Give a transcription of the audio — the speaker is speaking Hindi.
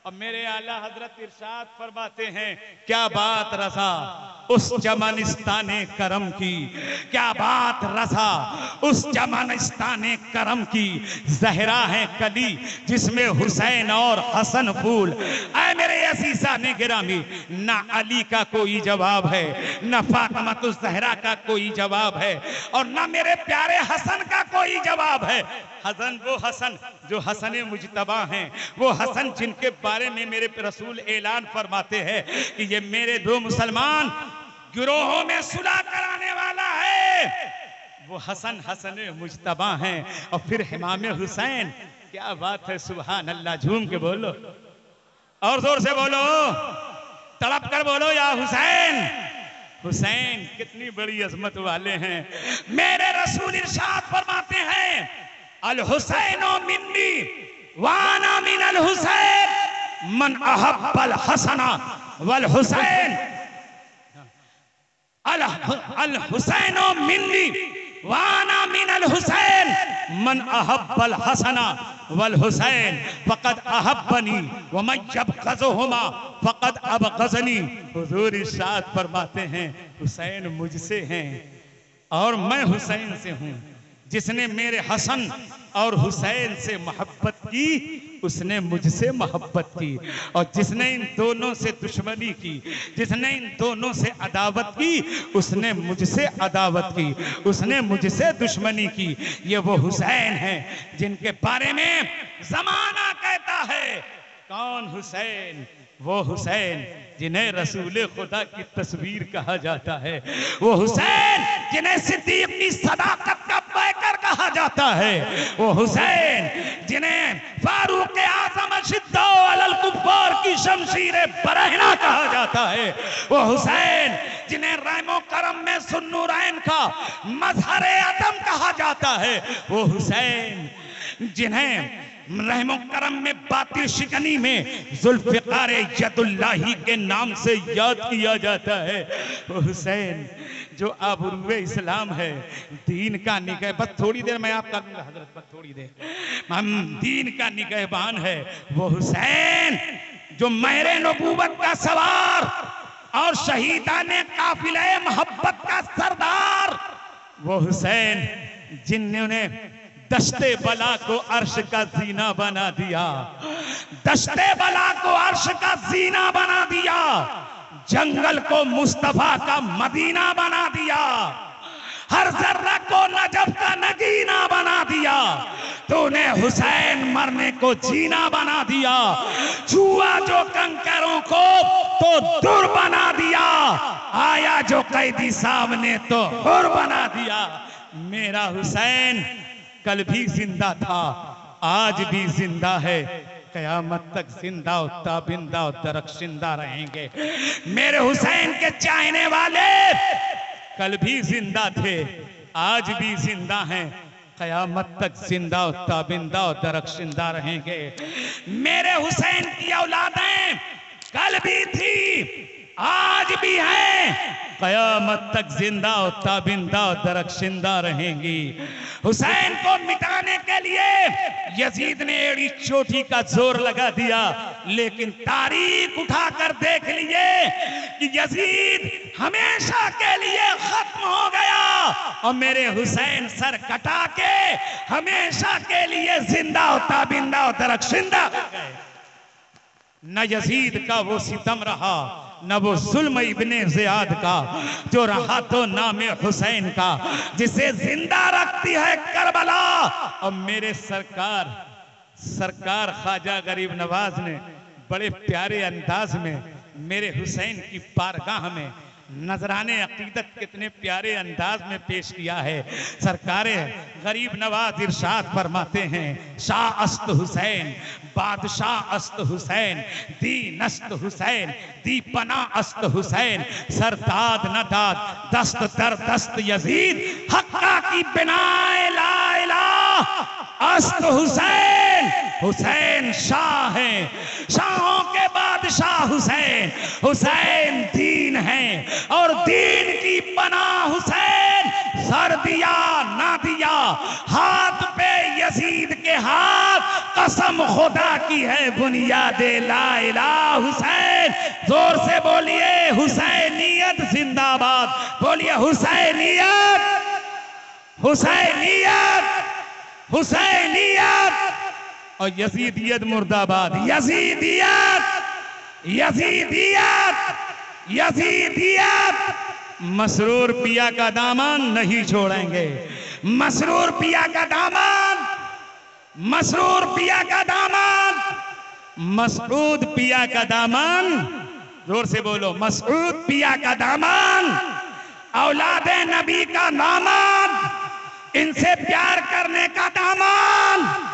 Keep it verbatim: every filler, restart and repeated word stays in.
और मेरे आला हजरत इरशाद फरमाते हैं, क्या बात रसा उस जमानिस्ताने करम की, क्या बात रसा उस जमानिस्ताने करम की, जहरा है कली जिसमें हुसैन और हसन फूल। ऐ मेरे असीसा ने गिरामी, ना अली का कोई जवाब है, ना फातिमा तो जहरा का कोई जवाब है, और ना मेरे प्यारे हसन का कोई जवाब है। हसन वो हसन जो हसन मुजतबा हैं, वो हसन जिनके बारे में मेरे रसूल ऐलान फरमाते हैं कि ये मेरे दो मुसलमान गिरोहों में सुलह कराने वाला है। वो हसन हसन मुजतबा हैं। और फिर इमाम हुसैन, क्या बात है, सुभान अल्लाह। झूम के बोलो और जोर से बोलो, तड़प कर बोलो, या हुसैन। हुसैन कितनी बड़ी अजमत वाले हैं। मेरे रसूल इरशाद फरमाते हैं, अल हुसैनो मिन्नी वाना मिन अल हुसैन मन अहब्बल हसना वल हुसैन, अल अल हुसैनो मिन्नी वाना मिन अल हुसैन मन अहब्बल हसना वल हुसैन फकद अहब्बनी व मैं यबग़ज़ुहुमा फकद अबग़ज़नी। हुजूर इरशाद फरमाते हैं, हुसैन मुझसे हैं और मैं हुसैन से हूँ। जिसने मेरे हसन और हुसैन से मोहब्बत की, उसने मुझसे मोहब्बत की, और जिसने इन दोनों से दुश्मनी की, जिसने इन दोनों से अदावत की, उसने मुझसे अदावत की, उसने मुझसे दुश्मनी की। ये वो हुसैन हैं जिनके बारे में जमाना कहता है, कौन हुसैन? वो हुसैन जिन्हें रसूल खुदा की तस्वीर कहा जाता है, वो हुसैन जिन्हें सिद्दीक की सदाकत का पैकर कहा जाता है, वो हुसैन जिन्हें फारूक आज़म अशिद्दा अलल कुफ्फार की शमशीर बरहना कहा जाता है, वो हुसैन जिन्हें रहमो करम में सुन्नूरैन का मजहर अदम कहा जाता है, वो हुसैन जिन्हें रहमो करम में बातिल शिकनी में जुल्फ़िकार यदुल्लाही के नाम से याद किया जाता है, वो हुसैन जो आबरूए इस्लाम है, दीन का निगह। बस थोड़ी देर मैं आप करूंगा हजरत, बस थोड़ी देर, हम दीन का निगहबान है। वो हुसैन जो महरे नबूवत का सवार और शहीदाने काफिले मोहब्बत का सरदार, वो हुसैन जिन्होंने दश्ते बला को अर्श का जीना बना दिया, दश्ते बला को अर्श का जीना बना दिया, जंगल को मुस्तफा का मदीना बना दिया, हर जर्रा को नजफ का नगीना बना दिया। तूने हुसैन मरने को जीना बना दिया, छुआ जो कंकरों को तो दूर बना दिया, आया जो कैदी सामने तो हुर बना दिया। मेरा हुसैन कल भी जिंदा था, आज भी जिंदा है, कयामत तक जिंदा ताबिंदा दरख्शिंदा रहेंगे। मेरे हुसैन के चाहने वाले कल भी जिंदा थे, आज भी जिंदा हैं, कयामत तक जिंदा ताबिंदा दरख्शिंदा रहेंगे। मेरे हुसैन की औलादें कल भी थी, आज भी हैं, कयामत तक जिंदा ताबिंदा दरख्शिंदा रहेंगी। हुसैन को मिटाने के लिए यजीद ने एड़ी चोटी का जोर लगा दिया, लेकिन तारीख उठाकर देख लिए कि यजीद हमेशा के लिए खत्म हो गया, और मेरे हुसैन सर कटा के हमेशा के लिए जिंदा ताबिंदा दरख्शिंदा हो गए। न यजीद का वो सितम रहा, न वो जुल्म इब्ने ज़ियाद का, जो रहा तो नामे हुसैन का, जिसे जिंदा रखती है करबला। और मेरे सरकार सरकार ख्वाजा गरीब नवाज ने बड़े प्यारे अंदाज में मेरे हुसैन की बारगाह में नजराने अकीदत कितने प्यारे अंदाज में पेश किया है। सरकारे गरीब नवाज इरशाद फरमाते हैं, शाह अस्त हुसैन बादशाह अस्त हुसैन, दीन अस्त हुसैन दीपना अस्त हुसैन, सरदाद नदाद दस्त दर दस्त यजीद, हक्का की बिनाए ला इलाह अस्त हुसैन। हुसैन शाह है, शाहों के बादशाह हुसैन, हुसैन दीन है और दीन की पनाह हुसैन। सर दिया ना दिया, हाथ पे यजीद के हाथ कसम खुदा की है बुनियाद ला इलाहा हुसैन। जोर से बोलिए हुसैनियत जिंदाबाद, बोलिए हुसैनियत, हुसैनियत, हुसैनियत। और यजीदियत मुर्दाबाद, यजीदियत, यजीदियत, यजीदियत। मसरूर पिया का दामन नहीं छोड़ेंगे, मसरूर पिया का दामन, मसरूर पिया का दामन, मसऊद पिया का दामन। जोर से बोलो, मसऊद पिया का दामन, औलादे नबी का दामन, इनसे प्यार करने का दामन।